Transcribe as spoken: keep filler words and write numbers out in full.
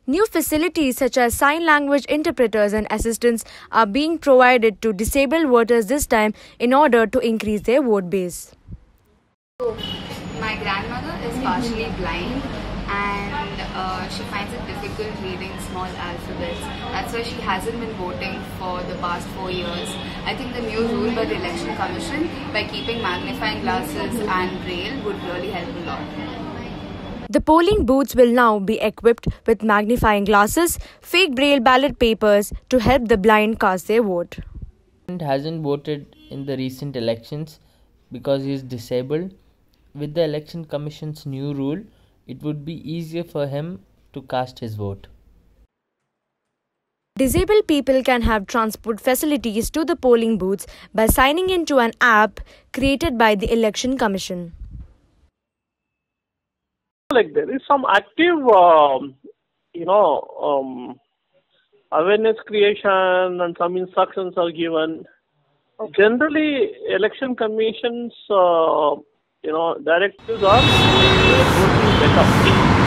New facilities such as sign language interpreters and assistants are being provided to disabled voters this time in order to increase their vote base. So, my grandmother is partially blind and uh, she finds it difficult reading small alphabets. That's why she hasn't been voting for the past four years. I think the new rule by the Election Commission by keeping magnifying glasses and braille would really help a lot. The polling booths will now be equipped with magnifying glasses, fake braille ballot papers to help the blind cast their vote. He hasn't voted in the recent elections because he is disabled. With the Election Commission's new rule, it would be easier for him to cast his vote. Disabled people can have transport facilities to the polling booths by signing into an app created by the Election Commission. Like there is some active, um, you know, um, awareness creation and some instructions are given. Okay. Generally, election commissions, uh, you know, directives are working better.